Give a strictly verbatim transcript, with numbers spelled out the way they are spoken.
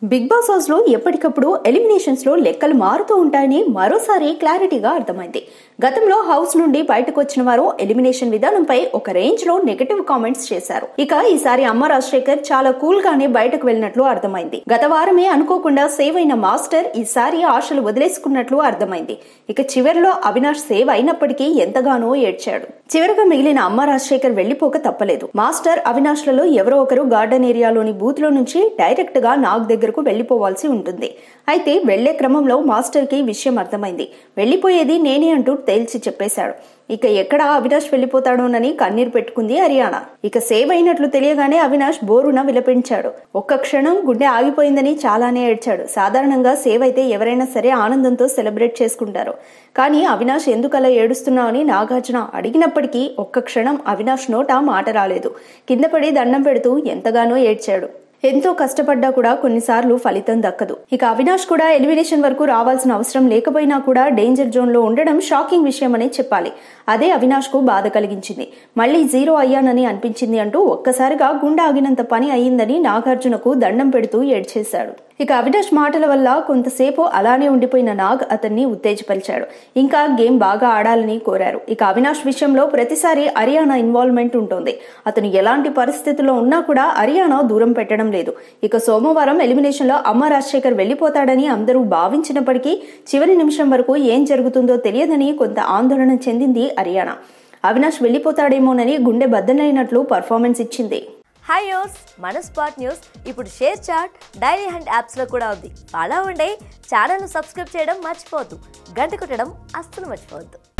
Big boss house లో ఎప్పటికప్పుడు eliminations లో లెక్కలు మారుతూ ఉంటాయని మరోసారి క్లారిటీగా అర్థమైంది. గతంలో హౌస్ నుండి బయటకు వచ్చిన వారు ఎలిమినేషన్ విధానంపై ఒక రేంజ్ లో నెగటివ్ కామెంట్స్ చేశారు. ఇక ఈసారి అమ్మ రాజశేఖర్ చాలా కూల్ గానే బయటకు వెళ్ళినట్లు అర్థమైంది. గత వారమే అనుకోకుండా సేవ్ అయిన మాస్టర్ ఈసారి ఆశలు వదిలేసుకున్నట్లు అర్థమైంది. ఇక చివరిలో అవినాష్ సేవ్ అయినప్పటికీ ఎంతగానో ఏడ్చాడు. చివరిగా మిగిలిన అమ్మ రాజశేఖర్ వెళ్లిపోక తప్పలేదు. మాస్టర్ అవినాష్ లలో ఎవరో ఒకరు గార్డెన్ ఏరియాలోని బూత్ లో నుంచి డైరెక్ట్ గా నాగ్ దగ్గరకు వెళ్లిపోవాల్సి ఉంటుంది. అయితే వెళ్లే క్రమంలో మాస్టర్ కి విషయం అర్థమైంది. వెళ్లిపోయేది నేనే అంటూ తేల్చి చెప్పేశాడు. ఇక ఎక్కడ అవినాష్ వెళ్లిపోతాడోనని కన్నీరు పెట్టుకుంది హరియానా. ఇక సేవ్ అయినట్లు తెలియగానే అవినాష్ బోరున విలపించాడు. ఒక్క క్షణం గుండె ఆగిపోయిందని చాలానే ఏడ్చాడు. సాధారణంగా సేవ్ అయితే ఎవరైనా సరే ఆనందంతో సెలబ్రేట్ చేసుకుంటారు. కానీ అవినాష్ ఎందుకలా ఏడుస్తున్నావు అని నాగార్జున అడిగినప్పటికీ ఒక్క క్షణం అవినాష్ నోట మాట రాలేదు. కింద పడి దండం పెడుతూ ఎంతగానో ఏడ్చాడు. ఎంతో కష్టపడ్డా కూడా కొన్నిసార్లు ఫలితం దక్కదు. ఇక అవినాష్ కూడా ఎలిమినేషన్ వరకు రావాల్సిన అవసరం లేకపోయినా కూడా డేంజర్ జోన్ లో ఉండడం షాకింగ్ విషయం అని చెప్పాలి. అదే అవినాష్ కు బాధ కలిగించింది. మళ్లీ జీరో అయ్యానని అనిపించింది అంటూ ఒక్కసారిగా గుండె ఆగినంత పని అయ్యిందని నాగార్జునకు దండం పెడుతూ ఏడ్చేశాడు. ఇక అవినాష్ మాటల వల్ల కొంతసేపు అలానే ఉండిపోయిన నాగ్ అతన్ని ఉత్తేజపరిచాడు. ఇంకా గేమ్ బాగా ఆడాలని కోరారు. ఇక అవినాష్ విషయంలో ప్రతిసారి హరియానా ఇన్వాల్వ్మెంట్ ఉంటుంది. అతను ఎలాంటి పరిస్థితుల్లో ఉన్నా కూడా హరియానా దూరం పెట్టడం లేదు. ఇక సోమవారం ఎలిమినేషన్ లో అమ్మ రాజశేఖర్ వెళ్లిపోతాడని అందరూ భావించినప్పటికీ చివరి నిమిషం వరకు ఏం జరుగుతుందో తెలియదని కొంత ఆందోళన చెందింది హరియానా. అవినాష్ వెళ్లిపోతాడేమోనని గుండె బద్దలైనట్లు పర్ఫార్మెన్స్ ఇచ్చింది. హాయ్ యోస్, మన స్పాట్ న్యూస్ ఇప్పుడు షేర్ చాట్, డైలీ హండ్ యాప్స్లో కూడా ఉంది. అలా ఉండే ఛానల్ను సబ్స్క్రైబ్ చేయడం మర్చిపోవద్దు. గంట కొట్టడం అస్సలు మర్చిపోవద్దు.